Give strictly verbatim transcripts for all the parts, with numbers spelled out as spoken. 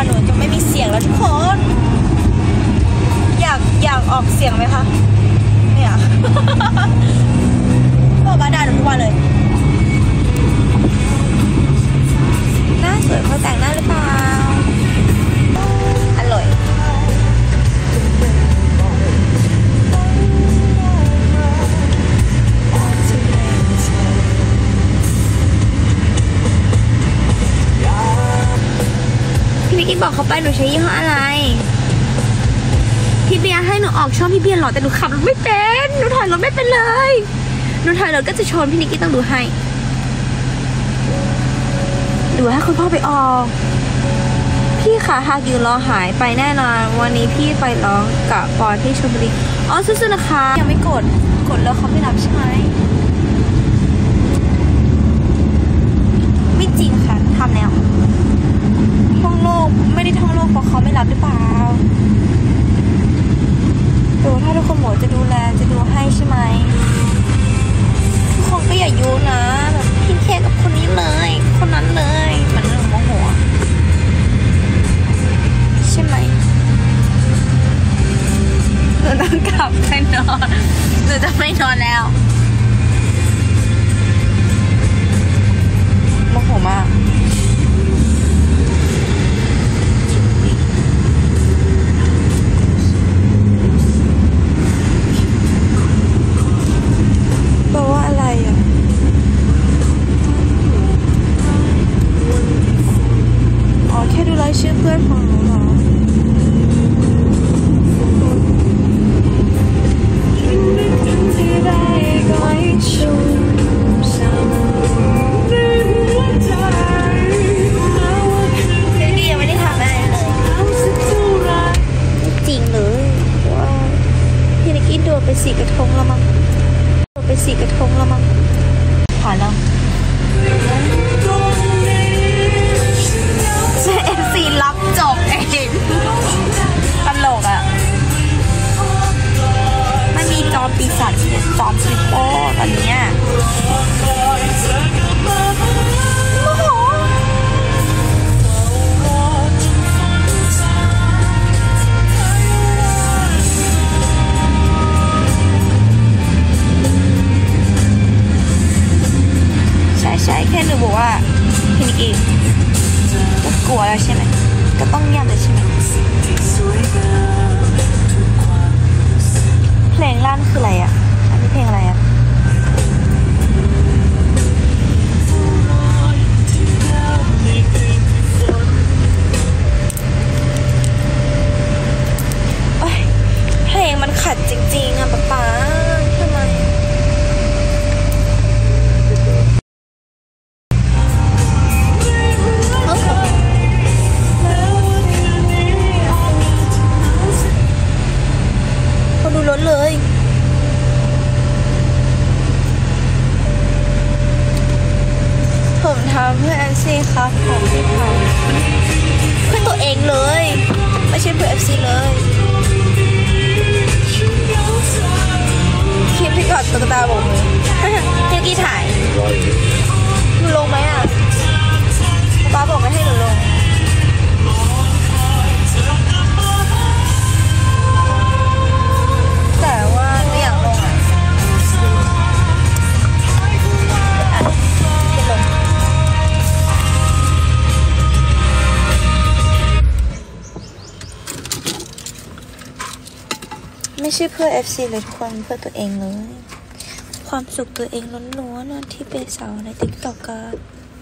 หนูจะไม่มีเสียงแล้วทุกคนอยากอยากออกเสียงไหมคะไม่อยากพ่อบ้าด่าหนูทุกวันเลยหน้าสวยเพราะแต่งหน้าหรือเปล่าอร่อยพี่นิกกี้บอกเขาไปหนูใช้ยี่ห้ออะไรพี่เบียร์ให้หนูออกช่องพี่เบียร์หรอแต่หนูขับรถไม่เป็นหนูถอยรถไม่เป็นเลยหนูถอยรถก็จะชนพี่นิกกี้ต้องดูให้ดูให้คุณพ่อไปออกพี่ขาหากยืนรอหายไปแน่นอนวันนี้พี่ไปร้องกับปอที่ชลบุรีอ๋อสู้ๆนะคะยังไม่กดกดแล้วเขาไม่รับใช่ไหมไม่จริงค่ะทำแล้วท่องโลกไม่ได้ท่องโลกเพราะเขาไม่รับหรือเปล่าดูถ้าทุกคนบอกจะดูแลจะดูให้ใช่ไหมทุกคนก็อย่ายุ่งนะแบบพี่แค่กับคนนี้เลยคนนั้นเลยมันเรื่องโมโหใช่ไหมหนูต้องกลับไปนอนหนูจะไม่นอนแล้วโมโหมากแปลว่าอะไรอ่ะอ๋อแค่ดูรายชื่อเพื่อนของหนูเหรอพี่ยังไม่ได้ทำอะไรเลยจริงเลยว่าพี่นิกกี้โดนไปสี่กระทงแล้วมั้งโดนไปสี่กระทงแล้วมั้งผ่านแล้วเจเอ็มซีรับจบเองตลกอ่ะมันมีจอมปีศาจจอมซิปโป้ตอนนี้โอ้โหใช่ใช่แค่หนูบอกว่าพี่นิกกี้ก็กลัวแล้วใช่ไหมก็ต้องเงียบเลยใช่ไหมเพลงลั่นคืออะไรอ่ะอันนี้เพลงอะไรอ่ะโอ๊ยเพลงมันขัดจริงๆอ่ะป๊าป๊าทำไมคนดูล้นเลยผมทำเพื่อแอนซี่ครับผมไม่ทำเพื่อตัวเองเลยไม่ใช่เพื่อเอฟซีเลยคลิปที่กอดตุ๊กตาบอกมือเมื่อกี้ถ่ายหนูลงไหมอ่ะป๊าบอกไม่ให้หนูลงแต่ว่าไม่อยากลงอ่ะไม่ใช่เพื่อ เอฟ ซี เลยทุกคนเพื่อตัวเองเลยความสุขตัวเองล้วนๆที่เป็นสาวใน ติ๊กต็อก กัน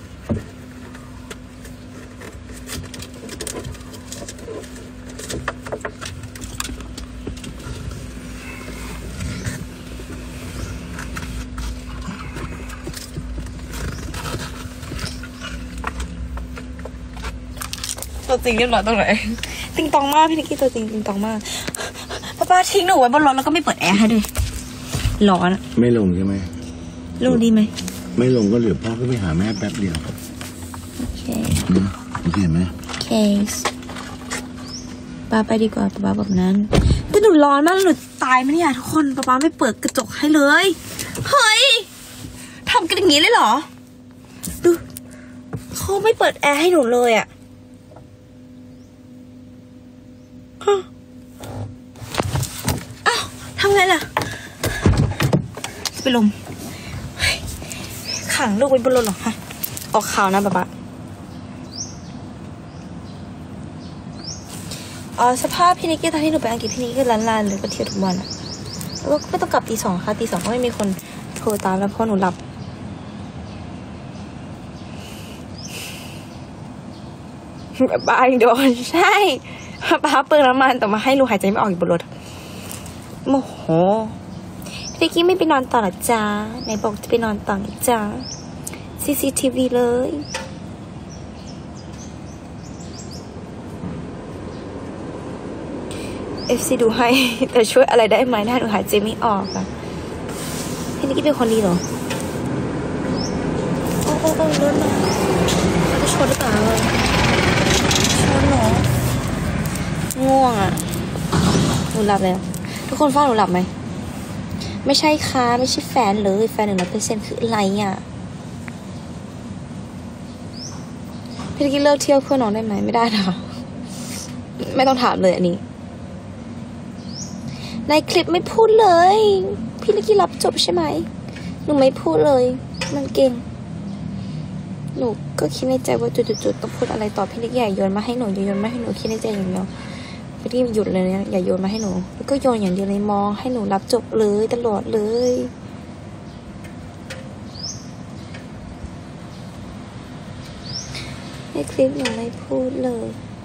ตัวจริงเรียบร้อยตรงไหนติงตองมากพี่นิกกี้ตัวจริงติงตองมากป้าป้าทิ้งหนูไว้บนรถแล้วก็ไม่เปิดแอร์ให้ด้วยร้อนไม่ลงใช่ไหมลงดีไหมไม่ลงก็เหลือพ่อก็ไปหาแม่แป๊บเดียวโอเคโอเคไหมเคสป้าไปดีกว่าป้าแบบนั้นแต่หนูร้อนมากหนูตายไหมเนี่ยทุกคนป้าไม่เปิดกระจกให้เลยเฮ้ยทำกันอย่างนี้เลยเหรอดูเขาไม่เปิดแอร์ให้หนูเลยอ่ะอ้าวทำไงล่ะไปลมขังลูกไว้บนรถหรอคะออกข่าวนะป๊าป๊าอ๋อสภาพพี่นิกกี้ตอนที่หนูไปอังกฤษพี่นิกกี้ล้านลานเลยก็เที่ยวทุกวันอะแล้วก็ไม่ต้องกลับตีสองค่ะตีสองก็ไม่มีคนโทรตามแล้วเพราะหนูหลับบ้าโดนใช่ป้าเปิดน้ำมันแต่มาให้ลูกหายใจไม่ออกอยู่บนรถโมโหพี่นิกกี้ไม่ไปนอนต่อหรอจ้าไหนบอกจะไปนอนต่อนะจ้า ซี ซี ที วี เลยเอฟซีดูให้แต่ช่วยอะไรได้ไหมถ้าหนูหายใจไม่ออกอะพี่นิกกี้เป็นคนดีเหรอโอ้โอ้โอ้รถมาจะชนหรือเปล่าเลยชนเหรอง่วงอะหนูหลับแล้วทุกคนฟังหนูหลับไหมไม่ใช่ค่ะไม่ใช่แฟนเลยแฟนหนึ่งร้อยเปอร์เซ็นต์คืออะไรอะพี่นิกกี้เลิกเที่ยวเพื่อนน้องได้ไหมไม่ได้นะคะไม่ต้องถามเลยอันนี้ในคลิปไม่พูดเลยพี่นิกกี้รับจบใช่ไหมหนูไม่พูดเลยมันเก่งหนูก็คิดในใจว่าจุดๆต้องพูดอะไรต่อพี่นิกกี้อย่าโยนมาให้หนูอย่าโยนมาให้หนูคิดในใจอย่างเดียวพี่นิกกี้หยุดเลยนะอย่าโยนมาให้หนูแล้วก็โยนอย่างเดียวเลยมองให้หนูรับจบเลยตลอดเลยในคลิปหนูไม่พูดเลย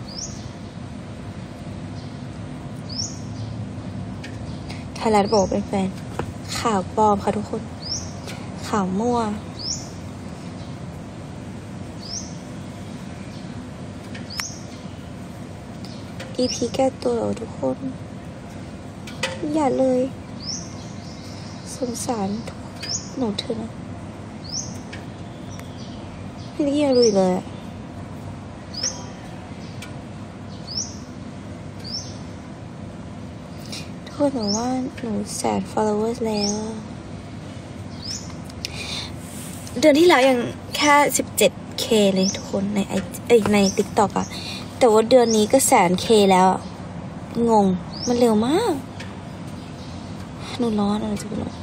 ไทยรัฐบอกเป็นแฟนข่าวปลอมค่ะทุกคนข่าวมั่วอีพีแก้ตัวเหรอทุกคนอย่าเลยสงสารหนูเธอนะพี่นิกกี้ยังรู้เลยอะทุกคนบอกว่าหนูแสน followers แล้วเดือนที่แล้วยังแค่ สิบเจ็ดเค เลยทุกคนในไอเอ้ยใน TikTok อะแต่ว่าเดือนนี้ก็แสนเคแล้วงงมันเร็วมากหนูร้อนอะไรจะไปร้อน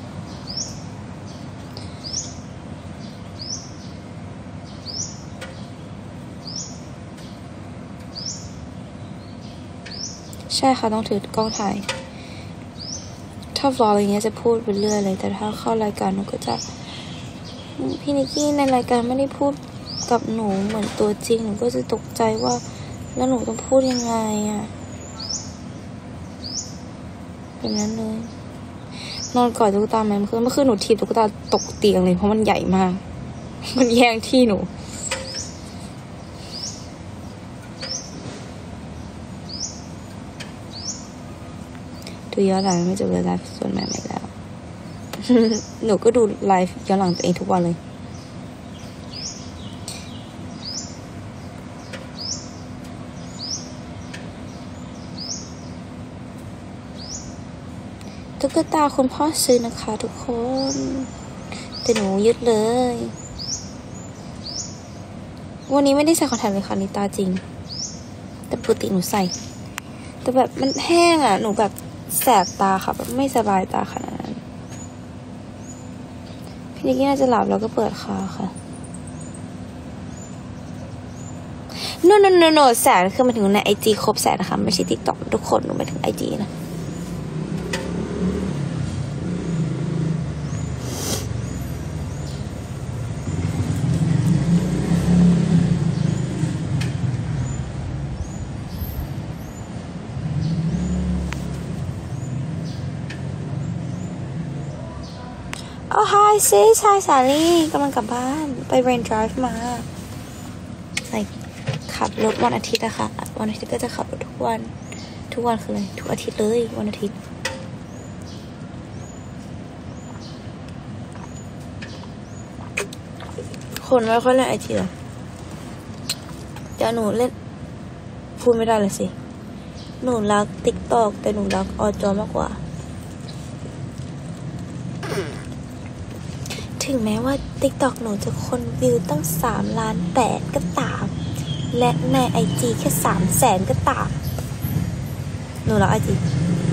ใช่ค่ะต้องถือกล้องถ่ายถ้า vlog อย่างเงี้ยจะพูดไปเรื่อยเลยแต่ถ้าเข้ารายการหนูก็จะพี่นิกกี้ในรายการไม่ได้พูดกับหนูเหมือนตัวจริงหนูก็จะตกใจว่าแล้วหนูต้องพูดยังไงอะแบบนั้นเลยนอนกอดตุ๊กตาไหมเมื่อคืนเมื่อคืนหนูถีบตุ๊กตาตกเตียงเลยเพราะมันใหญ่มากมันแย่งที่หนูดูย้อนหลังไม่จบเลยไลฟ์ส่วนใหม่ๆแล้ว หนูก็ดูไลฟ์ย้อนหลังตัวเองทุกวันเลยตุ๊กตาคุณพ่อซื้อนะคะทุกคนแต่หนูยึดเลยวันนี้ไม่ได้ใส่คอนแทคเลยค่ะนี่ตาจริงแต่ปกติหนูใส่แต่แบบมันแห้งอ่ะหนูแบบแสบตาค่ะแบบไม่สบายตาขนาดนั้นพี่นิกกี้น่าจะหลับแล้วก็เปิดคาค่ะโนโนโนโนแสนคือมาถึงในไอจีครบแสนนะคะไม่ใช่ติ๊กต็อกทุกคนหนูมาถึงไอจีนะโอ้ hi sis hi สาลี่กำลังกลับบ้านไป rain drive มา like ขับรถวันอาทิตย์อะค่ะวันอาทิตย์ก็จะขับรถทุกวันทุกวันคืออะไรทุกอาทิตย์เลยวันอาทิตย์คนไม่ค่อยเล่นไอจีหรอเดี๋ยวหนูเล่นพูดไม่ได้เลยสิหนูรัก TikTok แต่หนูรักอจอมากกว่าถึงแม้ว่า TikTok หนูจะคนวิวตั้งสามล้านแปดก็ตามและใน ไอ จี แค่สามแสนก็ตามหนูรักไอจี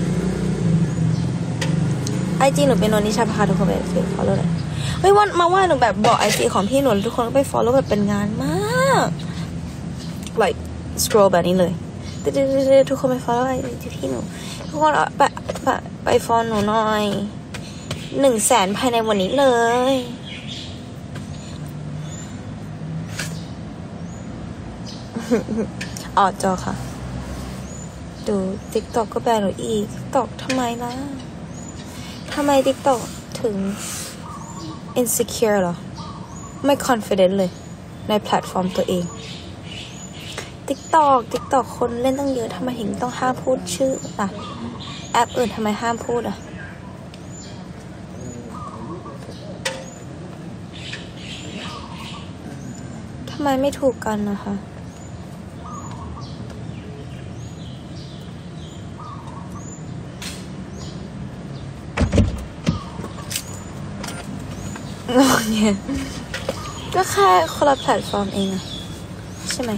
ไอจีหนูเป็นนนนิชาพาทุกคนไปฟอลโล่เลยเฮ้ยวันมาว่าหนูแบบบอกไอจีของพี่หนูทุกคนก็ไปฟอลโล่แบบเป็นงานมาก like scroll แบบนี้เลยทุกคนไปฟอลโล่ไอจีพี่หนูทุกคนไปไปไปฟอลหนูหน่อยหนึ่งแสนภายในวันนี้เลยออจอค่ะดู TikTok ก็แบนหนูอีก TikTok ทำไมล่ะทำไม TikTok ถึง insecure หรอไม่ confident เลยในแพลตฟอร์มตัวเอง TikTok TikTok คนเล่นตั้งเยอะทำไมถึงต้องห้ามพูดชื่อล่ะแอปอื่นทำไมห้ามพูดอ่ะทำไมไม่ถูกกันนะคะเนี่ยก็แค่คนละแพลตฟอร์มเองอะใช่ไหม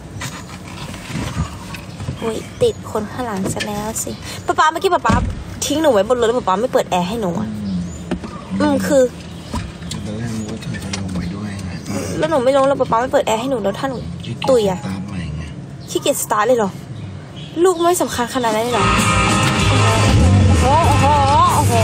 อุ้ยติดคนข้างหลังซะแล้วสิป๊าป๊าเมื่อกี้ป๊าป๊าทิ้งหนูไว้บนรถแล้วป๊าป๊าไม่เปิดแอร์ให้หนูอ่ะอืมคือตอนแรกนึกว่าเธอจะลงไปด้วยไงแล้วหนูไม่ลงแล้วป๊าป๊าไม่เปิดแอร์ให้หนูแล้วถ้าหนูตุยอะขี้เกียจสตาร์ทเลยเหรอลูกไม่สำคัญขนาดนั้นเลยเหรอโอ้โหโอ้โห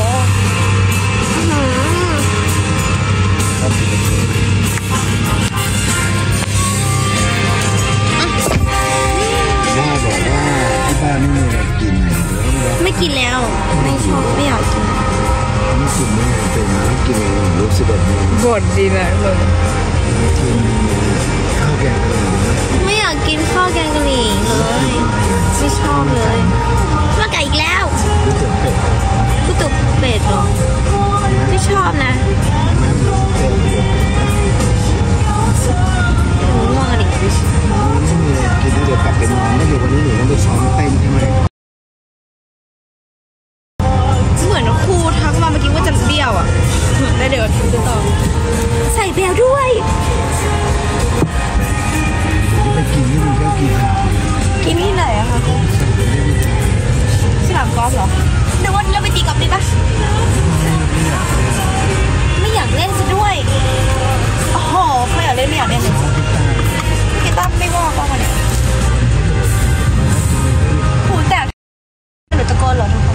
ย่าบอกว่าที่บ้านไม่มีอะไรกินไม่กินแล้วไม่ชอบไม่อยากกินไม่กินไม่เป็นไม่กินเองรู้สึกแบบนี้บดดีนะเลยกินข้าวแกงกะหรี่ไม่อยากกินข้าวแกงกะหรี่เลยไม่ชอบเลยมาไก่อีกแล้วก๋วยเตี๋ยวเป็ดก๋วยเตี๋ยวเป็ดหรอไม่ชอบนะหนูง่วงดิไม่มีอะไรกินแล้วเดี๋ยวกลับไปนอนแล้วเดี๋ยววันนี้หนูต้องไปซ้อมเต้นใช่ไหมเหมือนครูทักมาเมื่อกี้ว่าจะเบี้ยวอ่ะแล้วเดี๋ยวจะต่อใส่เบี้ยวด้วยจะไปกินที่มึงก็กินกินที่ไหนอะคะสนามกอล์ฟเหรอเดี๋ยววันนี้เราไปตีกอล์ฟดีปะไม่อยากเล่นซะด้วยโอ้โหไม่อยากเล่นไม่อยากเล่นเลยกีตาร์ไม่ว่าก็มาเนี่ยหูแตกหนูตะโกนเหรอทุกคน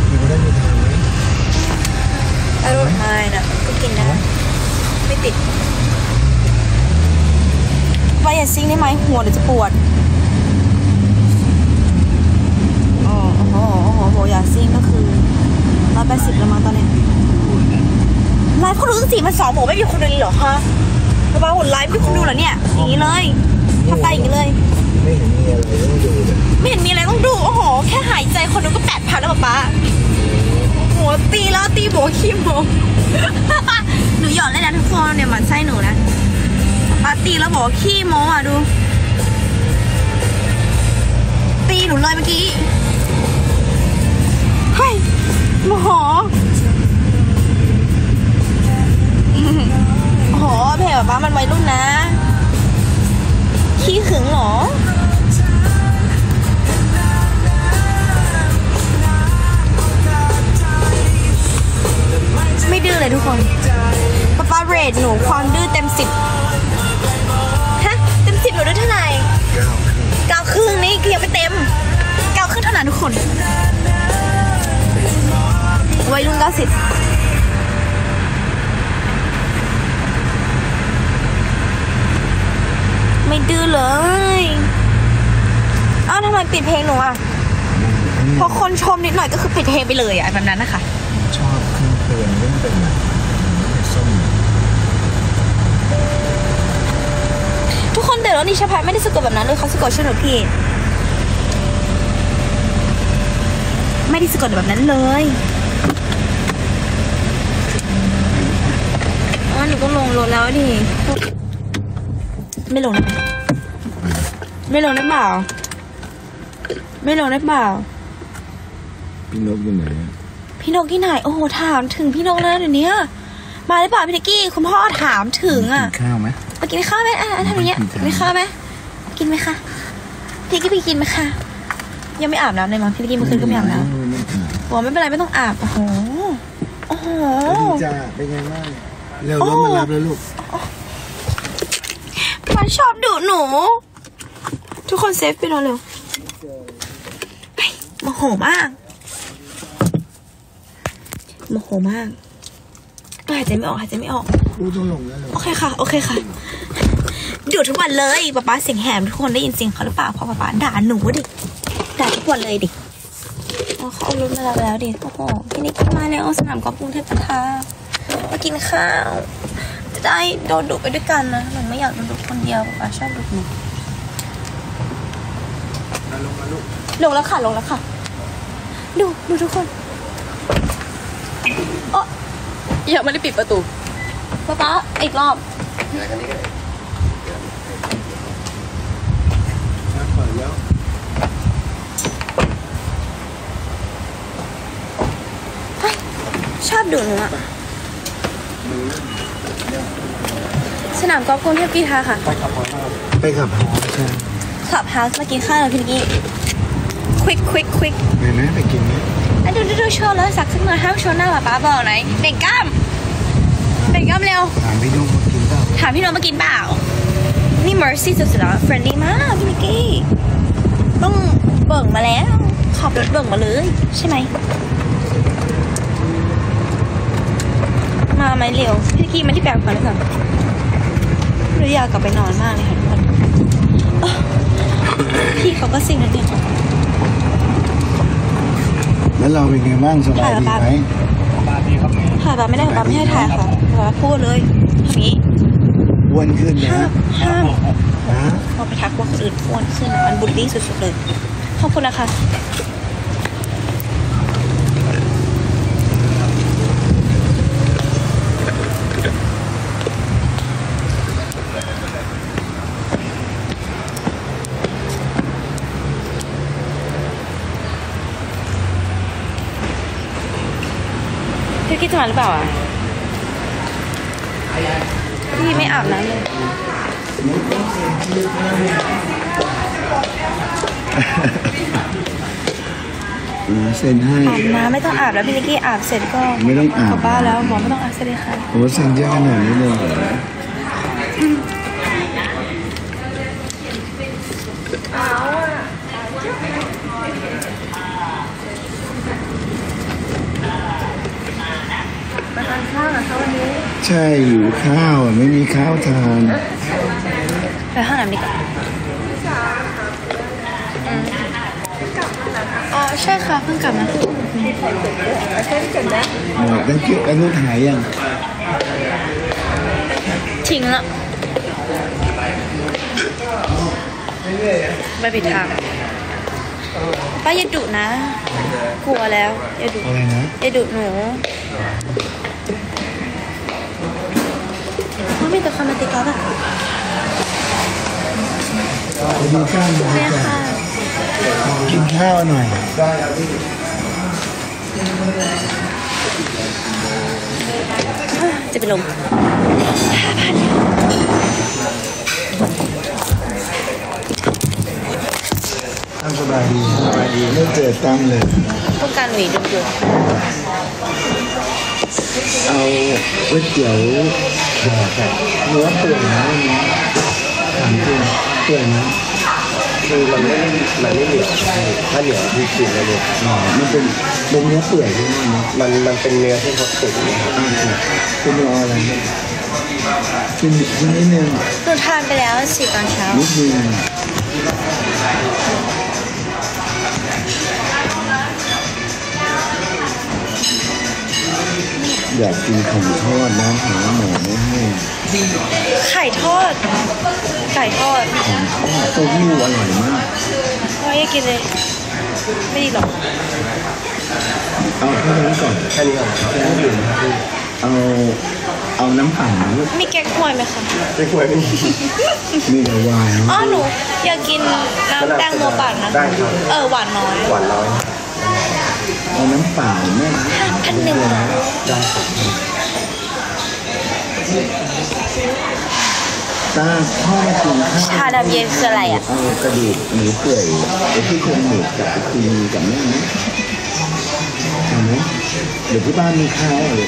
อร่อยไม่นะก็กินได้ไม่ติดไปอย่าซิงได้ไหมหัวเดี๋ยวจะปวดโอ้โหโอ้โหโหอย่าซิงก็คือร้อยแปดสิบแล้วมั้งตอนนี้ไลฟ์คนดูตั้งสี่พันสองโหไม่มีคนดูเลยเหรอคะกระเป๋าหุ่นไลฟ์ไม่มีคนดูเหรอเนี่ยอย่างนี้เลยทำตาอย่างนี้เลยไม่เห็นมีอะไรต้องดูโอ้โหแค่หายใจคนดูก็แปดพันแล้วป๊าหัวตีแล้วตีโบขี้โมหนูหยอดเลยนะทุกคนเนี่ยมันไส้หนูนะป๊าตีแล้วบอกขี้โมอ่ะดูตีหนูเลยเมื่อกี้เฮ้ยโมโหโอ้โหเพลงป๊ามันวัยรุ่นนะขี้ขึงหรอไม่ดื้อเลยทุกคนป๊าป๊าเรทหนูความดื้อเต็มสิบฮะเต็มสิบหนูดื้อเท่าไหร่เก้าครึ่งนี่คือยังไม่เต็มเก้าครึ่งเท่านั้นทุกคนวัยรุ่นเก้าสิบไม่ดื้อเลยอ้าวทำไมปิดเพลงหนูอ่ะพอคนชมนิดหน่อยก็คือปิดเพลงไปเลยอ่ะแบบนั้นนะคะชอบเครื่องเตือนเรื่องเป็นแบบส้มทุกคนเดี๋ยวนิชาพัฒน์ไม่ได้สะกดแบบนั้นเลยเขาสะกดชื่อหนูผิดไม่ได้สะกดแบบนั้นเลยอ๋อหนูก็ลงรถแล้วดิไม่ลงได้ไหมไม่ลงได้เปล่าไม่ลงได้เปล่าพี่นกอยู่ไหนพี่นกที่ไหนโอ้โหถามถึงพี่นกแล้วเดี๋ยวนี้มาได้เปล่าพี่นิกกี้คุณพ่อถามถึงอ่ะกินข้าวไหมไปกินข้าวไหมอ่ะทำอย่างเงี้ยกินข้าวไหมกินไหมคะพี่นิกกี้ไปกินไหมคะยังไม่อาบน้ำเลยมั้งพี่นิกกี้เมื่อคืนก็ไม่อาบน้ำบอกไม่เป็นไรไม่ต้องอาบโอ้โหโอ้โหจะเป็นไงบ้างเร็วรถมารับแล้วลูกป้าชอบดุหนูทุกคนเซฟไปนอนเร็วโมโหมากโมโหมากหายใจไม่ออกหายใจไม่ออกลูกต้องลงแล้วโอเคค่ะโอเคค่ะดุทุกวันเลยป๊าป๊าเสียงแหบทุกคนได้ยินเสียงเขาหรือเปล่าเพราะป๊าป๊าด่าหนูดิด่าทุกวันเลยดิเขาเอารถมารับแล้วดิโอ้โหพี่นิกกี้มาแล้วสนามกอล์ฟกรุงเทพพัทยามากินข้าวจะได้โดนดุไปด้วยกันนะหนูไม่อยากโดนดุคนเดียวป๊าป๊าชอบดุหนูลงมาลูกลงแล้วค่ะลงแล้วค่ะดูดูทุกคนโอ้อย่าไม่ได้ปิดประตูป๊าป๊าอีกรอบชอบดูหนูอะสนามกอล์ฟกรุงเทพกีฬาค่ะไปขับฮอสใช่ขับฮาสมากินข้าวแล้วพี่นิกกี้ควิกควิกควิกไปไหมไปกินไหมอ่ะดูดูดูโชว์แล้วสักสักหน่อยห้ามโชว์หน้าป๊าป๊าบอกไหนเบ่งกล้ามเบ่งกล้ามเร็วถามพี่นุ่มมากินเปล่าถามพี่น้องมากินเปล่านี่ Mercy สุดๆแล้วเฟรนดี้มากพี่นิกกี้ต้องเบิ่งมาแล้วขับรถเบิ่งมาเลยใช่ไหมมาไหมเร็วพี่นิกกี้มาที่แปลงฟันแล้วกันหรืออยากกลับไปนอนมากเลยค่ะทุกคนพี่เขาก็สิ่งนั้นเนี่ยแล้วเราเป็นไงบ้างสบายดีไหมถ่ายแบบไม่ได้แบบไม่ให้ถ่ายค่ะแบบพูดเลยทำนี้อ้วนขึ้นนะห้ามห้ามฮะพอไปทักว่าคนอื่นอ้วนขึ้นมันบูลลี่สุดๆเลยขอบคุณนะคะพี่คิดจะมาหรือเปล่าอ่ะพี่ไม่อาบน้ำเลยเซ็นให้อาบน้ำไม่ต้องอาบแล้วพี่นิกกี้อาบเสร็จก็ไม่ต้องอาบกลับบ้านแล้วบอกไม่ต้องอาบเสร็จเลยค่ะโอ้เซ็นเยอะขนาดนี้เลยเหรอมาทานข้าวเหรอคะวันนี้ใช่หิวข้าวอ่ะไม่มีข้าวทานไปห้องน้ำดีกว่าอืมอ๋อใช่ค่ะเพิ่งกลับมาอ๋อแล้วเก็บแล้วลูกหายยังทิ้งละไม่ผิดทางป้าอย่าดุนะกลัวแล้วอย่าดุอะไรนะอย่าดุหนูว่ามีแต่คนมาติดกอล์ฟอะไปดูข้าวหน่อยแม่จ้ะค่ะกินข้าวหน่อยจะไปลงตั้งสบายดีสบายดีไม่เจอตั้งเลยต้องการหวีดุดุเอาก๋วยเตี๋ยวแบบเนื้อเปื่อยนะวันนี้ถามจริงเปื่อยนะคือมันไม่มันไม่เหนียวถ้าเหนียวคือกลิ่นเลยอ๋อมันเป็นเป็นเนื้อเปื่อยใช่ไหมเนาะมันมันเป็นเนื้อที่เขาตุ๋นนะครับอ่าค่ะคุณรออะไรเนี่ยกินกินนิดนึงหนูทานไปแล้วสิตอนเช้านิดนึงอยากกินไข่ทอดนะหาหมอไม่ให้ไข่ทอดไก่ทอดของทอดเต้าหู้อร่อยมากไม่อยากกินเลยไม่ดีหรอกเอาแค่นี้ก่อนแค่นี้ก่อนแค่นี้อยู่นะครับพี่เอาเอาน้ำปั่นนะลูกมีแก๊กฮวยไหมคะไม่ควรไม่มีมีแต่วายอ๋อนะหนูอยากกินน้ำแตงโมปั่นนะได้ครับเออหวานน้อยหวานน้อยเอาน้ำเปล่าแม่ห้าพันหนึ่งได้ครับตาพ่อมากินข้าวชาดำเย็นคืออะไรอ่ะเอากระดูกหมูเปื่อยไอ้ที่โครงหมูกับไอ้คุยกับแม่ไหมทำไหมเดี๋ยวที่บ้านมีข้าวเลย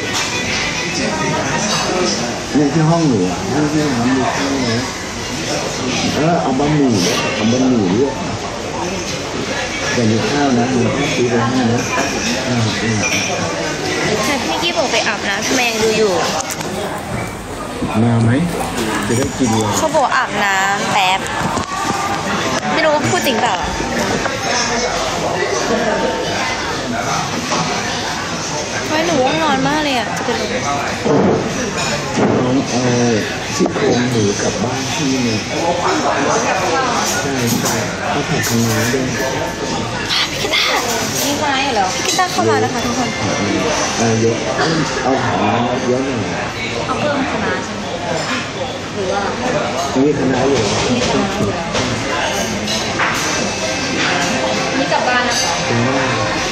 เนี่ยที่ห้องหนูอ่ะห้องแม่ทำมีข้าวนะเออเอาบะหมี่ด้วยเอาบะหมี่ด้วยแต่มีข้าวนะมีข้าวซื้อไปให้นะอ่าอืมแต่พี่กี้บอกไปอาบน้ำทำไมยังดูอยู่มาไหมจะได้กินเลยเขาบอกอาบน้ำแป๊บ ไม่รู้ว่าพูดจริงเปล่าไม่หนูว่านอนมากเลยอ่ะ จะเป็นลมน้องเอาซี่โครงหมูกลับบ้านที่นี่ใช่ใช่ก็ผัดคะน้าด้วยพี่กิต้านี่ไม้เหรอพี่กิต้าเข้ามานะคะทุกคนเอาเยอะเอาหอมเยอะหน่อยเอาเพิ่มคณะใช่ไหมหรือว่ามีคณะอยู่นี่กลับบ้านนะคะเป็นว่า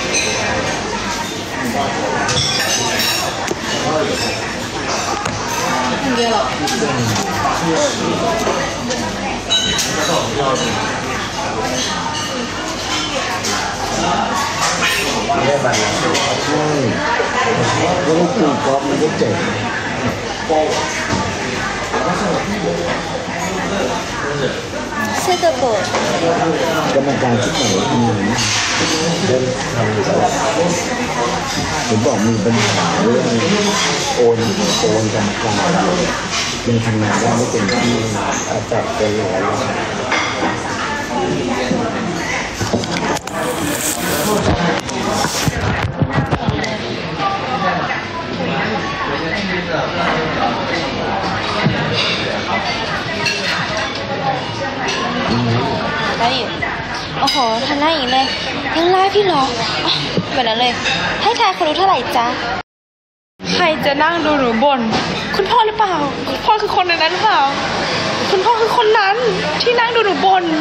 คนเดียวหรอไม่บันนะใช่แล้วก็ตีกอล์ฟมันก็เจ็บเสื้อกระโปรงกรรมการชุดไหนทำงานเริ่มทำอยู่แล้วผมบอกมีปัญหาเรื่องโอนโอนกรรมการยังทำงานได้ไม่เต็มที่อาจับไปหลายวันได้อยู่โอ้โหทันได้อีกเลยยังไล่พี่เหรออ๋อแบบนั้นเลย ให้ทายคนรู้เท่าไหร่จ๊ะใครจะนั่งดูหนูบ่นคุณพ่อหรือเปล่าคุณพ่อคือคนในนั้นหรือเปล่าคุณพ่อคือคนนั้นที่นั่งดูหนูบ่น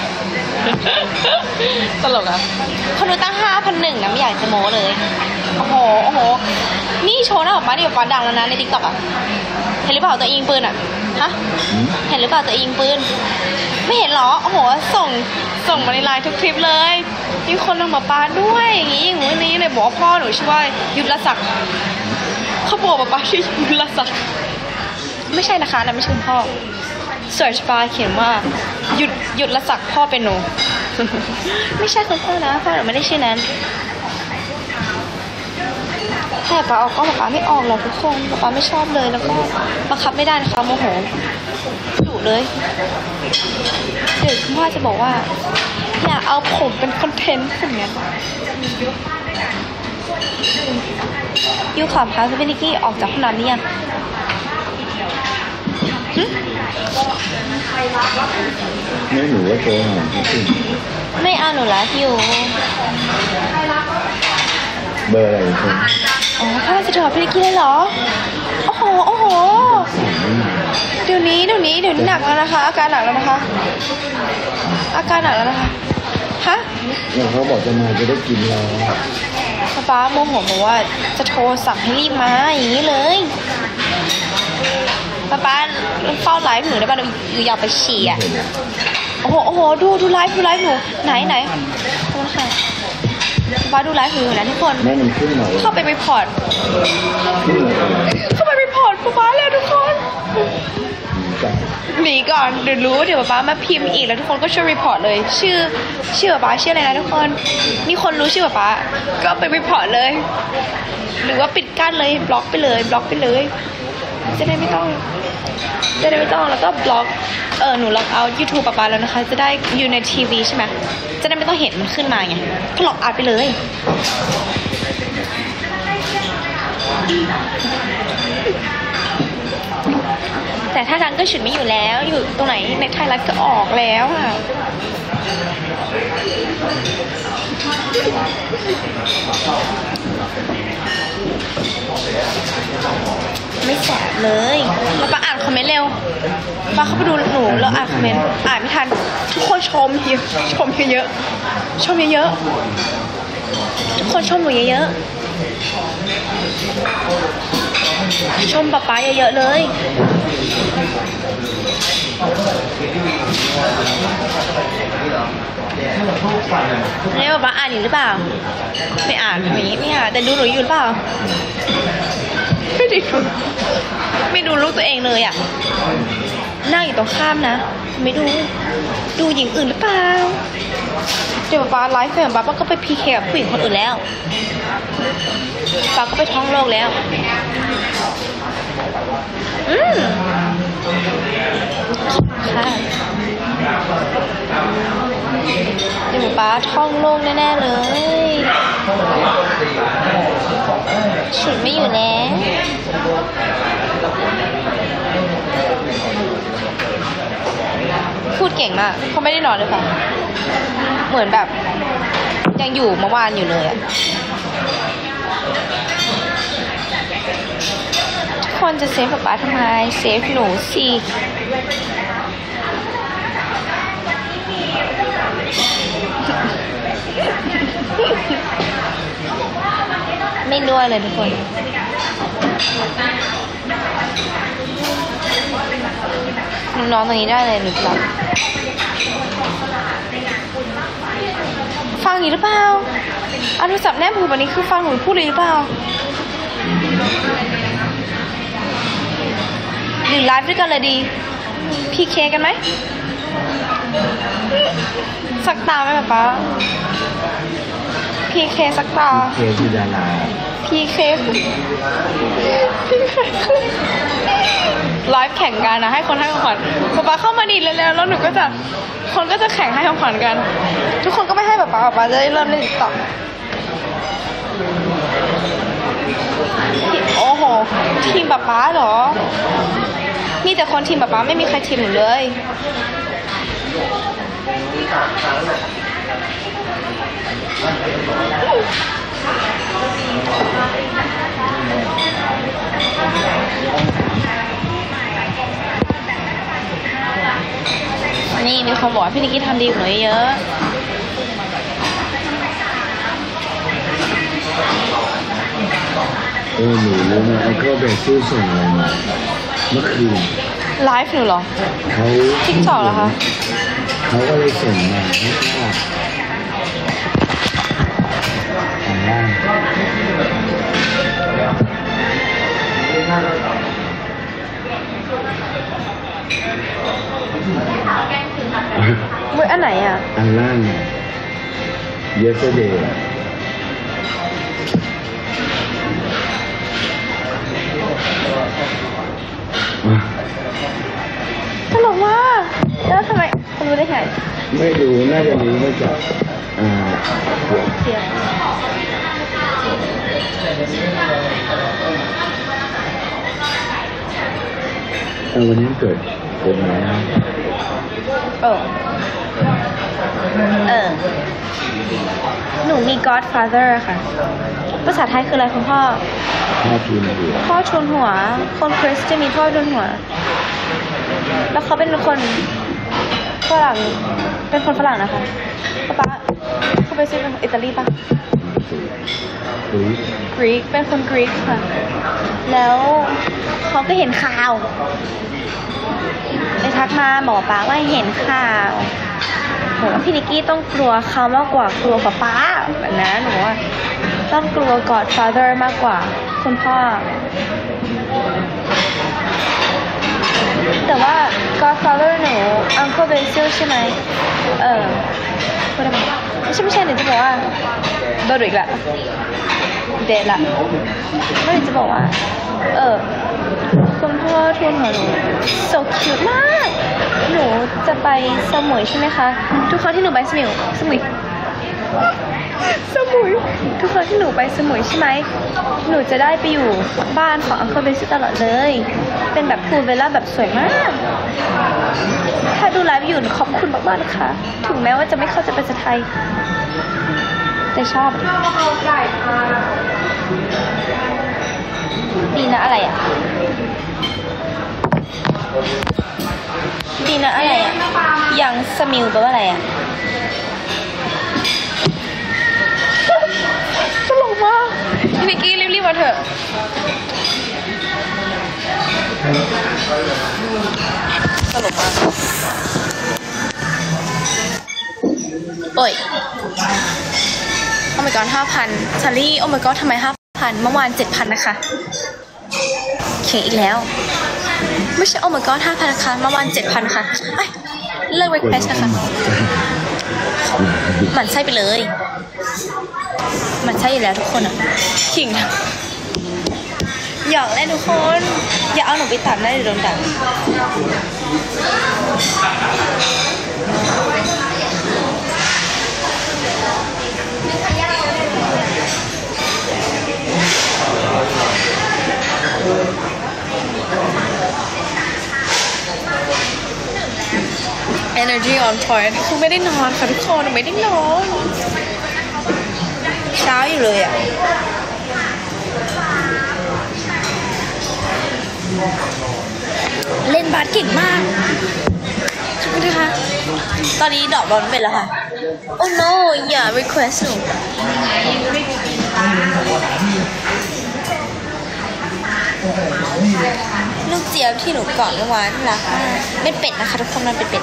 ตลกอ่ะคนดูตั้งห้าพันหนึ่งนะไม่อยากจะโม้เลยโอ้โหโอ้โหนี่โชว์หน้าออกมาดิแบบฟ้าดังแล้วนะในติ๊กต็อกอ่ะเห็นหรือเปล่าตัวยิงปืนอ่ะฮะเห็นหรือเปล่าตัวยิงปืนไม่เห็นหรอโอ้โหส่งส่งมาในไลน์ทุกคลิปเลยมีคนลงมาปาด้วยอย่างงี้อย่างงี้เลยบอกว่าพ่อหนูชื่อว่ายุทธศักดิ์เขาบอกว่าป้าชื่อยุทธศักดิ์ไม่ใช่นะคะแล้วไม่ใช่คุณพ่อ search bar เขียนว่าหยุดหยุดละศักดิ์พ่อเป็นหนู ไม่ใช่คุณพ่อนะพ่อหนูไม่ได้ชื่อนั้นถ้าป้าเอาก็ป้าไม่ออกหรอกทุกคนป้าไม่ชอบเลยแล้วก็บังคับไม่ได้นะคะโมโหดุเลยเดี๋ยวคุณพ่อจะบอกว่าอยากเอาผมเป็นคอนเทนต์อย่างเงี้ยยูขอพาสเปนิกกี้ออกจากห้องน้ำนี่ยังหึแม่หนูว่าโตหน่อยจริงไม่เอาหนูรักอยู่เบอร์อะไรคุณอ๋อพ่อจะถอดพนิกกี้เลยเหรอโอ้โหโอ้โห เดี๋ยวนี้เดี๋ยวนี้เดี๋ยวนี้หนักแล้วนะคะ อาการหนักแล้วนะคะ อาการหนักแล้วนะคะฮะเนี่ยเขาบอกจะมาจะได้กินเราป๊าป๊าโมโหบอกว่าจะโทรสั่งให้รีบมาอย่างนี้เลยป๊าป๊าเฝ้าไลฟ์หนูได้ป่ะหนูหนูอยากไปฉี่อ่ะโอ้โหโอ้โหดูดูไลฟ์ดูไลฟ์หนูไหนไหนขอบคุณค่ะป๊าป๊าดูไลฟ์หนูอยู่นะทุกคนแม่มันขึ้นหน่อยเข้าไปรีพอร์ตขึ้นหน่อยเข้าไปรีพอร์ตป๊าป๊าเลยทุกคนจ้ะหนีก่อนเดี๋ยวรู้เดี๋ยวป๊ามาพิมพ์อีกแล้วทุกคนก็ช่วยรีพอร์ตเลยชื่อชื่อป๊าชื่ออะไรนะทุกคนมีคนรู้ชื่อป๊าก็ไปรีพอร์ตเลยหรือว่าปิดกั้นเลยบล็อกไปเลยบล็อกไปเลยจะได้ไม่ต้องจะได้ไม่ต้องแล้วก็บล็อกเออหนูล็อกเอา YouTube ป๊าแล้วนะคะจะได้อยู่ในทีวีใช่ไหมจะได้ไม่ต้องเห็นมันขึ้นมาไงก็ล็อกเอาไปเลยแต่ถ้าทางก็ฉุดไม่อยู่แล้วอยู่ตรงไหนในไทยรัฐก็ออกแล้วค่ะไม่แสบเลยแล้วป้าอ่านคอมเมนต์เร็วป้าเข้าไปดูหนูแล้วอ่านคอมเมนต์อ่านไม่ทันทุกคนชมเยอะชมเยอะๆชมเยอะๆทุกคนชมหนูเยอะๆชมป๊าป๊าเยอะๆเลยนี่ป๊าป๊าอ่านอยู่หรือเปล่าไม่อ่านไม่ไม่อ่านแต่ดูหนูอยู่หรือเปล่าไม่ดูไม่ดูลูกตัวเองเลยอ่ะนั่งอยู่ตรงข้ามนะไม่ดูดูหญิงอื่นหรือเปล่าเดี๋ยวป๊าไลฟ์เฟซป๊าป๊าก็ไปพีเคกับผู้หญิงคนอื่นแล้วป๊าก็ไปท่องโลกแล้วอืมค่ะเดี๋ยวป๊าท่องโลกแน่ๆเลยฉุดไม่อยู่แล้วพูดเก่งมากเขาไม่ได้นอนเลยค่ะเหมือนแบบยังอยู่เมื่อวานอยู่เลยอะทุกคนจะเซฟป๊าป๊าทำไมเซฟหนูสิไม่นัวเลยทุกคนนอนตรงนี้ได้เลยหรือเปล่าฟังอยู่หรือเปล่าเอาโทรศัพท์แนบหูแบบนี้คือฟังหนูพูดเลยหรือเปล่าหรือไลฟ์ด้วยกันเลยดีพีเคกันไหมสักตาไหมป๊าป๊าพีเคสักตาเคคือดาราพีเคไลฟ์แข่งกันนะให้คนให้ของขวัญป๊าป๊าเข้ามาดีแล้วแล้วหนูก็จะคนก็จะแข่งให้ของขวัญกันทุกคนก็ไม่ให้ป๊าป๊าป๊าป๊าจะได้เริ่มเล่นติ๊กต็อกโอ้โหทีมป๊าป๊าเหรอมีแต่คนทีมป๊าป๊าไม่มีใครทีมหนูเลยนี่มีคนบอกว่าพี่นิกกี้ทำดีกว่าหนูเยอะโอ้หนูรู้ไหมไอ้ก็แบบซื้อส่งอะไรมาเมื่อคืนไลฟ์หนูเหรอเขาทิกตอกเหรอคะเขาก็เลยส่งมาให้ข้าทางล่างเว้ยอันไหนอ่ะอันล่างเยสเดย์ตลกมากแล้วทำไมคุณรู้ได้ไงไม่รู้น่าจะรู้มาจากอ่าเสียงเออวันนี้เกิดเกิดอะไรนะเออเออหนูมี Godfather ค่ะภาษาไทยคืออะไรคุณพ่อพ่อทุนหัวพ่อชนหัวคนคริสจะมีพ่อชนหัวแล้วเขาเป็นคนฝรั่งเป็นคนฝรั่งนะคะป๊าป๊าเขาไปซื้อเป็นอิตาลีปะกรีกกรีกเป็นคนกรีกค่ะแล้วเขาก็เห็นข่าวเลยทักมาบอกป๊าว่าเห็นข่าวบอกว่าพี่นิกกี้ต้องกลัวเขามากกว่ากลัวป๊าป๊าแบบนั้นหนูว่าต้องกลัว Godfather มากกว่าคุณพ่อแต่ว่า Godfather หนู Uncle Basil ใช่ไหมเออไม่ได้ไม่ใช่ไม่ใช่หนูจะบอกว่าโดนอีกละเดทละไม่ได้จะบอกว่าเออคุณพ่อทุนหัวหนู so cute มากหนูจะไปสมุยใช่ไหมคะทุกครั้งที่หนูไปสมุยสมุยสมุยทุกครั้งที่หนูไปสมุยใช่ไหมหนูจะได้ไปอยู่บ้านของ Uncle Basil ตลอดเลยเป็นแบบพูลวิลล่าแบบสวยมากถ้าดูไลฟ์อยู่ขอบคุณมากๆนะคะถึงแม้ว่าจะไม่เข้าใจภาษาไทยแต่ชอบดีนะอะไรอ่ะดีนะอะไรอ่ะยังสมิลแปลว่าอะไรอ่ะตลกมากพี่นิกกี้รีบๆมาเถอะตลกมากโอ้ยโอ้ my god ห้าพันซารี่โอ้ my god ทำไมห้าพันเมื่อวานเจ็ดพันนะคะเขียนอีกแล้วไม่ใช่โอ้ my god ห้าพันนะคะเมื่อวานเจ็ดพันค่ะไอ้เลิกเวกเพสนะคะหมั่นไส้ไปเลยหมั่นไส้อยู่แล้วทุกคนอ่ะขิงหยอกเล่นทุกคนอย่าเอาหนูไปตัดนะเดี๋ยวโดนด่า energy on point คือไม่ได้นอนค่ะทุกคนไม่ได้นอนเช้าอยู่เลยอ่ะเล่นบาสเก่งมากใช่ไหมคะตอนนี้ดอกบอลเป็นแล้วค่ะ oh no อย่า request หนูลูกเจี๊ยบที่หนูกอดเมื่อวานรักมากเป็นเป็ดนะคะทุกคนมันเป็นเป็ด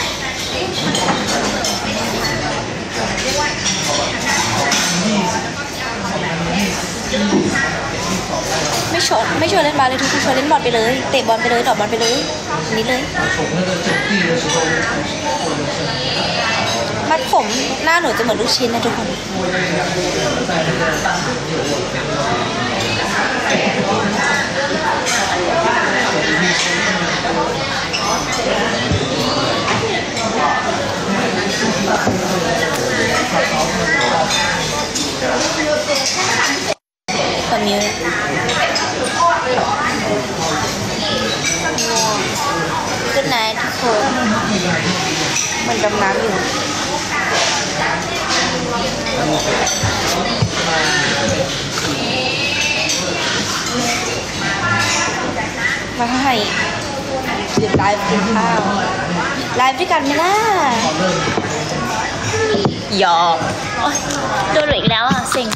ไม่ชวนไม่ชวนเล่นบาสเลยทุกคนชวนเล่นบอลไปเลยเตะบอลไปเลยดอกบอลไปเลยนี้เลยมัดผมหน้าหนูจะเหมือนลูกชิ้นนะทุกคนกับมิวgood night ทุกคนมันดำน้ำอยู่มาให้หยุดไลฟ์กินข้าวไลฟ์ด้วยกันไหมล่ะหยอกโดนอีกแล้วอ่ะสิง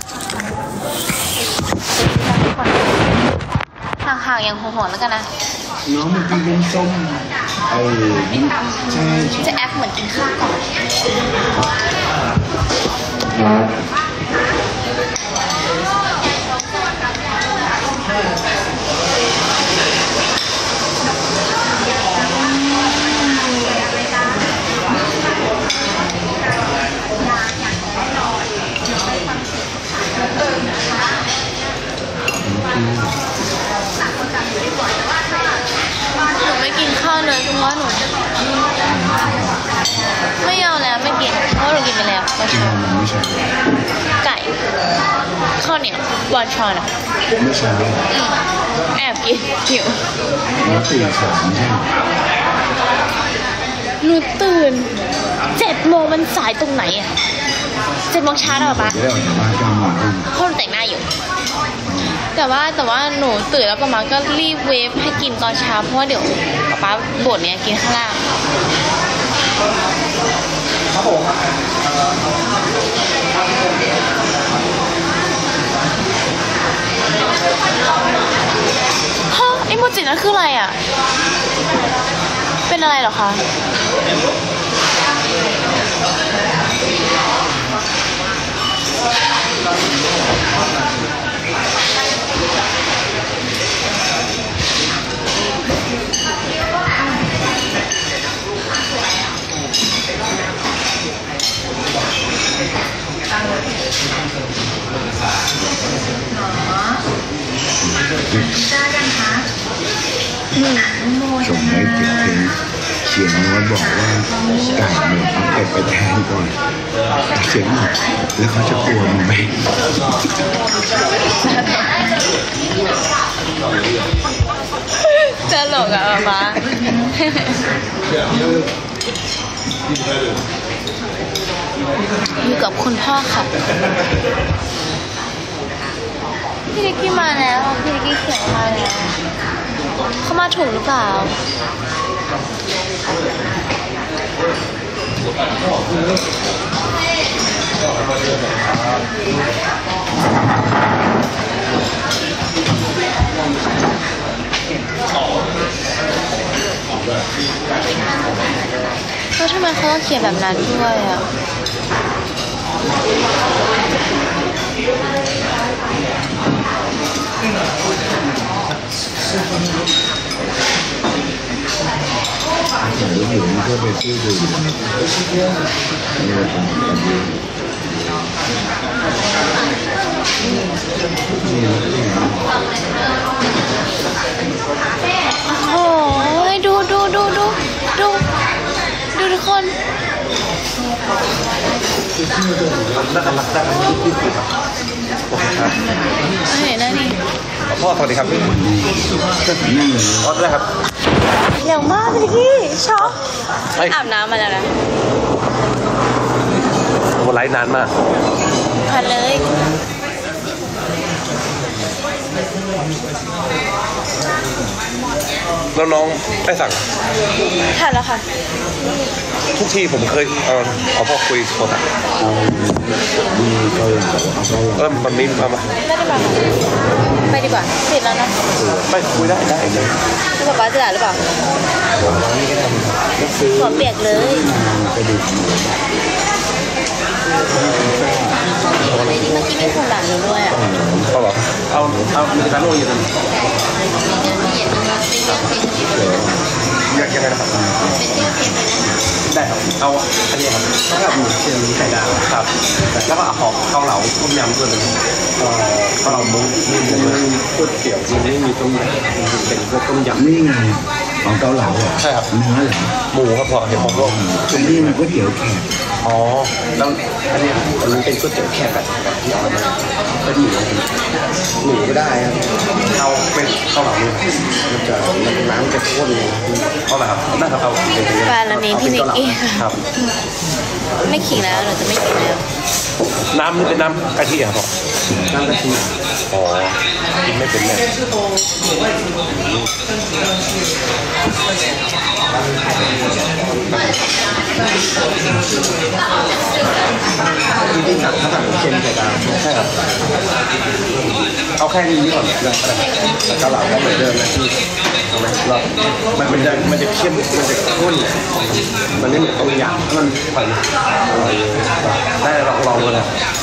ห่างๆอย่างหัวๆแล้วกันนะน้องมันกินเป็นส้มเออใช่จะแอคเหมือนกินข้าวก่อนหนูไม่กินข้าวเลยเพราะว่าหนูไม่เอาแล้วไม่กินเพราะหนูกินไปแล้วก็ชอบไก่ข้าวเหนียววอนชอนอ่ะไม่ใช่แอบกินหิวหนูตื่นสายใช่ไหมหนูตื่นเจ็ดโมงมันสายตรงไหนอ่ะเจ็ดโมงเช้าหรอปะเพราะหนูแต่งหน้าอยู่แต่ว่าแต่ว่าหนูตื่นแล้วประมาณก็รีบเวฟให้กินตอนเช้าเพราะว่าเดี๋ยวป๊าบ่นเนี่ยกินข้างล่างครับผมฮะไอโมจินั่นคืออะไรอ่ะเป็นอะไรเหรอคะส่งให้เก็บเพลงเขียนไว้บอกว่าไก่หมดเอาเก็บไปแทนก่อนเสียงหมดแล้วเขาจะกลัวมึงไหมตลกอ่ะป๊าอยู่กับคุณพ่อค่ะพี่นิกกี้มาแล้วพี่นิกกี้เขียนมาแล้วเขามาถูกหรือเปล่าแล้วทำไมเขาต้องเขียนแบบนั้นด้วยอ่ะหรืออยู่มันก็ไปที่ดูเนี่ยเป็นแบบนี้โอ้ยดูดูดูดูดูดูทุกคนน่ารักน่ารักที่สุดครับโอเคครับเห็นแล้วนี่พ่อสวัสดีครับพี่พ่อด้วยครับเร็วมากเลยพี่ช็อกอาบน้ำมาแล้วนะโอ้ไลฟ์นานมากพันเลยแล้วน้องได้สั่งทันแล้วค่ะทุกทีผมเคยเอาเอาพ่อคุยโทรศัพท์เอาดีก็เลยบอกเอาเขาเออมันมีมามาไม่ได้ป่ะไปดีกว่าปิดแล้วนะไม่คุยได้ได้เลยพี่ป๊าป๊าจะด่าหรือเปล่านี่ก็ทำก็ซื้อหัวเปียกเลยไปดูเมื่อกี้มีคนด่าหนูด้วยอ่ะเขาบอกเอาเอามีการโน้ยยังยังยังไงนะครับได้ครับเอาอันนี้ครับแล้วก็มีเชียงไข่ดาวครับแล้วก็ขอข้าวเหลาต้มยำด้วยเลยข้าวเหลาหมูมีหมูก๋วยเตี๋ยวมันไม่มีต้มยำเป็นพวกต้มยำนี่ไงของเกาเหลาเหรอใช่ครับเนื้อเหรอหมูครับพอเห็นผมร่วมอันนี้มันก๋วยเตี๋ยวแขกอ๋อแล้วอันนี้อันนี้เป็นก๋วยเตี๋ยวแขกแบบแบบที่เอามาเป็นหมูหมูก็ได้ครับเอาเป็นข้าวเหลาเลยมันจะมันน้ำจะข้นเลยเอาละครับน่าจะเอาปลาละนี้พี่นิกกี้ครับไม่ขิงแล้วหนูจะไม่ขิงแล้วน้ำนี่เป็นน้ำกะทิครับพ่อน้ำกะทิอ๋อกินไม่เป็นเลยจริงๆสั่งถ้าสั่งเค็มไข่ดาวใช่ครับเอาแค่นี้ก่อนเลยแต่กะหล่ำก็เหมือนเดิมนะที่เอาไหมเรามันมันจะมันจะเข้มมันจะข้นมันไม่เหมือนต้มยำถ้ามันผ่อนได้ลองลองเลย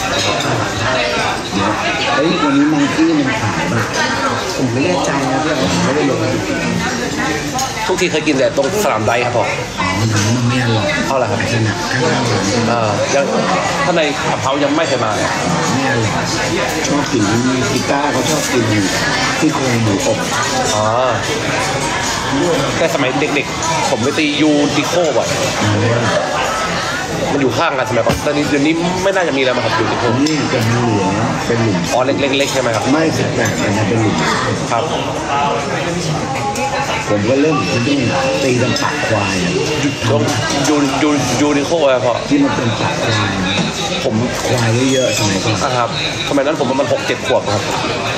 เฮ้ยวันนี้มังกี้มันขายป่ะผมไม่แน่ใจนะพี่ผมไม่ได้ลงทุกทีเคยกินแต่ตรงสนามไดครับพ่ออ๋อหนังมันไม่อร่อยเท่าไหร่ครับขนาดข้างล่างมันอ่ายังถ้าในกะเพรายังไม่เคยมาเลยไม่อร่อยชอบกินกีต้าเขาชอบกินที่โครงหมูอบอ๋อแต่สมัยเด็กๆผมไปตียูดิโก้บ่อยมันอยู่ข้างกันสมัยก่อนตอนนี้เดี๋ยวนี้ไม่น่าจะมีแล้วมั้งครับยูดิโก้นี่เป็นเหลืองเป็นหลุมอ๋อเล็กๆๆใช่ไหมครับไม่สิบแปดแต่มันเป็นหลุมครับผมก็เริ่มผมต้องตีตำปากควายอะตรงยูยูยูดิโก้อะพ่อที่มันเป็นปากควายผมควายเยอะๆสมัยก่อนนะครับสมัยนั้นผมประมาณหกเจ็ดขวบครับ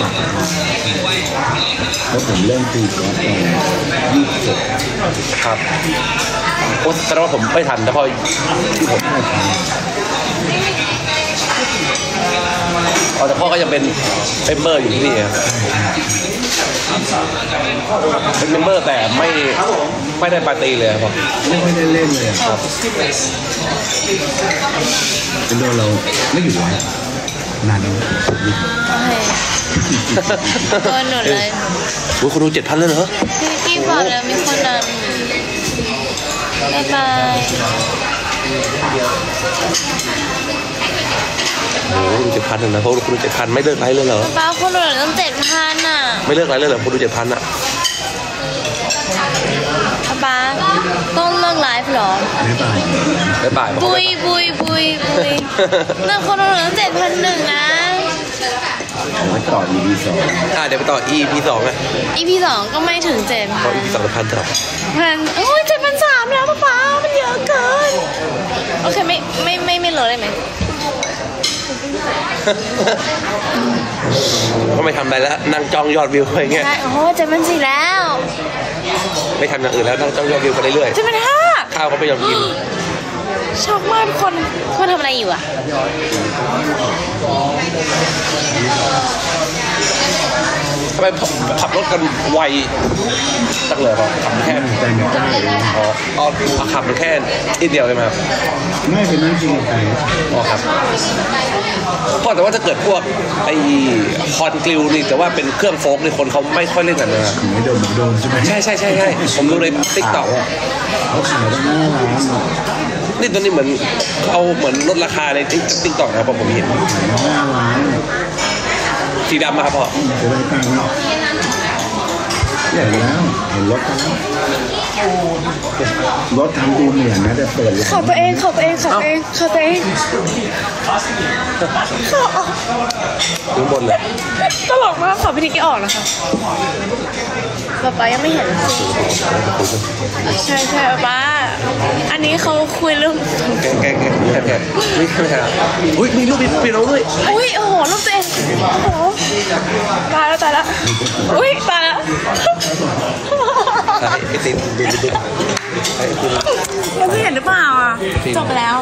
แล้วผมเริ่มตีตอนยี่สิบเจ็ดครับโอ้แต่ว่าผมไม่ทันแต่พอที่ผมไม่ทันอ๋อแต่พ่อก็ยังเป็นเมมเบอร์อยู่ที่นี่ครับเป็นเมมเบอร์แต่ไม่ไม่ได้ปาร์ตี้เลยครับไม่ค่อยได้เล่นเลยครับเป็นโดนเราไม่อยู่แล้วนานแล้วโอเคโดนหนูเลยโอ้ยคนดูเจ็ดพันเลยเหรอพี่นิกกี้บอกแล้วมีคนดังบ๊ายบายโอ้โหคนดูเจ็ดพันเลยนะเพราะคนดูเจ็ดพันไม่เลิกไลฟ์เลยเหรอป้าคนดูต้องเจ็ดพันอ่ะไม่เลิกไลฟ์เลยเหรอคนดูเจ็ดพันอ่ะป้าต้องเลิกไลฟ์เหรอไม่ไปบ๊ายบายบอกบุยบุยบุยบุยเรื่องคนดูต้องเจ็ดพันหนึ่งนะผมไปต่อ อี พี สองอ่ะเดี๋ยวไปต่อ อี พี สองอ่ะอีพีสองก็ไม่ถึงเจ็ดเพราะ อี พี สองพันเท่าพันโอ้ยเจ็ดพันสามแล้วป้าป้ามันเยอะเกิน โอเคไม่ไม่ไม่ไม่ลดได้ไหมก็ไม่ทำอะไรแล้วนั่งจ้องยอดวิวไปอย่างเงี้ยใช่โอ้เจ็ดพันสี่แล้วไม่ทำอย่างอื่นแล้วนั่งจ้องยอดวิวไปเรื่อยเจ็ดพันห้าๆข้าวก็ไม่ยอมกินช็อกมากทุกคนคุณทำอะไรอยู่อะทำไมขับรถกันไวจังเลยครับขับแค่แต่ไม่ได้เลยอ๋ออ๋อขับแค่นิดเดียวเลยไหมครับไม่เป็นนั่งกินไปอ๋อครับเพราะแต่ว่าถ้าเกิดพวกไอ้คอนกริลนี่แต่ว่าเป็นเครื่องโฟล์กนี่คนเขาไม่ค่อยเล่นกันนะไม่โดนโดนใช่ไหมใช่ใช่ใช่ใช่ผมดูในติ๊กต็อกเขาขายได้หน้าร้านนี่ตัวนี้เหมือนเอาเหมือนลดราคาในติ๊กต็อกนะครับผมเห็นหน้าร้านสีดำมาครับพ่อจะได้ตังค์ใหญ่แล้วเห็นรถกันรถทำดูเหมือนนะแต่เปิดขับตัวเองขับตัวเองขับตัวเองขับตัวเองถึงบนเลยตลกมากขับพิธีกี้ออกนะคะป๊าป๊ายังไม่เห็นใช่ใช่ป๊าอันนี้เขาคุยเรื่องแกแกแกแกไม่ใช่ไม่ใช่อุ้ยมีรูปพี่น้องด้วยอุ้ยโอ้โหรูปตัวเองโอ้โหตายแล้วตายแล้วอุ้ยตายแล้วไอ้ติดบินบินไอ้คุณมันไม่เห็นหรือเปล่าอ่ะจบไปแล้ว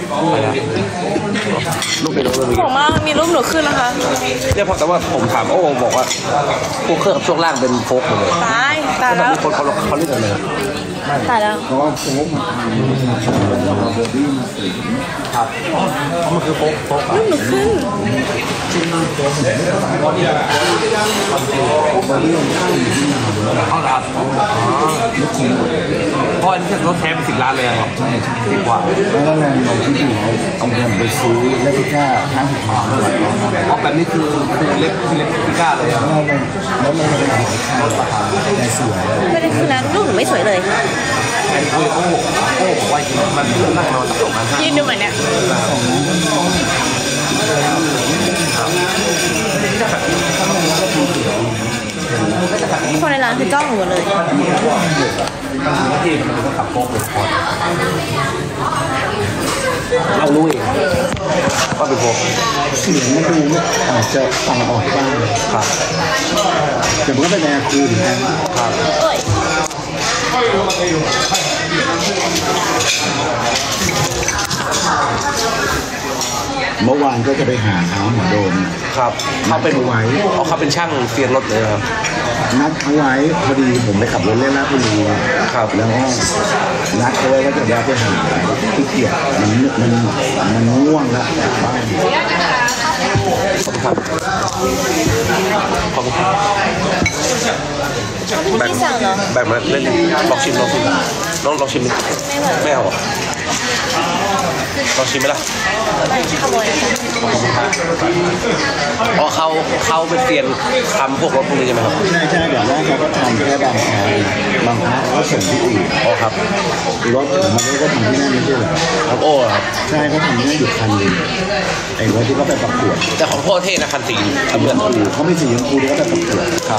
รูปพี่น้องเลยผมว่ามีรูปหนูขึ้นนะคะเนี่ยพอแต่ว่าผมถามโอ้บอกว่าพวกเครื่องช่วงล่างเป็นโฟล์กหมดเลยตายตายแล้วคนเขาเขาเล่นกันเลยตายแล้วเพราะว่าโฟล์กมาทำเบอร์ดี้มาสีครับมันคือโฟล์กโฟล์กรูปหนูขึ้นเอาละเพราะอันนี้รถแท้เป็นสิบล้านเลยครับใช่สิบกว่าแล้วแรงเราที่ดูเอาเงินไปซื้อเลปิก้าทั้งสิบล้านเลยเพราะแบบนี้คือคือเล็กคือเล็กพิก้าเลยครับแล้วมันเป็นของข้าวราคาแต่สวยไม่ได้คือนั้นรูปหนูไม่สวยเลยแอนคุยโอ้โอ้บอกว่าจริงมันนั่งนอนสักสองพันห้ายืนดูเหมือนเนี้ยคนในร้านคือจ้องหมดเลยที่มันก็ขับโป๊กเลยเรารู้เองว่าเป็นโป๊กเสียงมันดูอาจจะฟังออกบ้างครับแต่มันก็เป็นแนวคูลนะครับเมื่อวานก็จะไปหาเขาหมอโดมครับเขาเป็นไว้เขาเป็นช่างเฟียนรถเลยครับนัดเขาไว้พอดีผมไปขับรถเล่นแล้วพอดีครับแล้วนัดเขาไว้ว่าจะแวะไปหาที่เกียรมันมันมันง่วงแล้วกลับบ้านครับขอบคุณครับแบ่งแบ่งมาเล่นลองชิมลองชิมน้องลองชิมไม่เอาลองชิมไหมล่ะขโมยอ๋อเขาเขาเป็นเซียนทำพวกรถพวกนี้ใช่ไหมครับใช่ใช่แบบว่าเขาก็ทำแค่บางครั้งบางครั้งเขาส่งที่อื่นอ๋อครับรถมันก็ทำที่นั่นไม่ใช่เหรอครับโอ้ครับใช่เขาทำที่นั่นอยู่คันนึงไอ้รถที่เขาไปประกวดแต่ของพ่อเท่นะคันสีเหมือนเขาไม่สีชมพูที่เขาไปประกวดครับ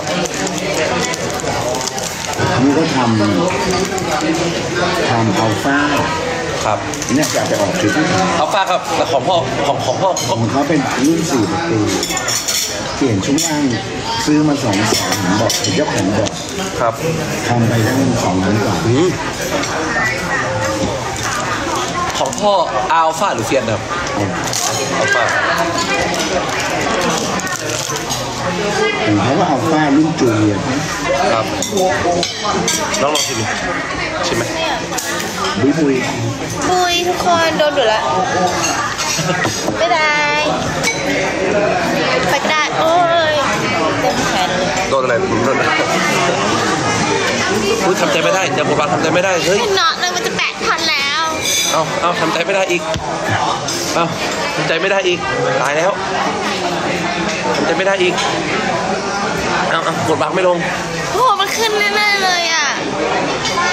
นี่ก็ทำทำอัลฟาครับเนี่ยจะไปออกทริปอัลฟาครับแต่ของพ่อของของพ่อของเขาเป็นรุ่นสี่ประตูเปลี่ยนช่วงล่างซื้อมาสองแสนบอกเจ้าของบอกครับทำไปทั้งสองล้านกว่าของพ่ออัลฟาหรือเฟียนครับอัลฟาเขาก็อัลฟารุ่นจูเนียร์ครับน้องลองชิมชิมไหมบุยบุยบุยทุกคนโดนดุละไม่ได้ไปก็ได้โอ้ยโดนอะไรโดนอะไรอุ้ยทำใจไม่ได้จะบอกว่าทำใจไม่ได้เฮ้ยเนาะเลยมันจะแปดพันแล้วเอาเอาทำใจไม่ได้อีกเอาทำใจไม่ได้อีกตายแล้วทำใจไม่ได้อีกเอาเอากดบังไม่ลงโอ้มันขึ้นแน่ๆเลยอ่ะ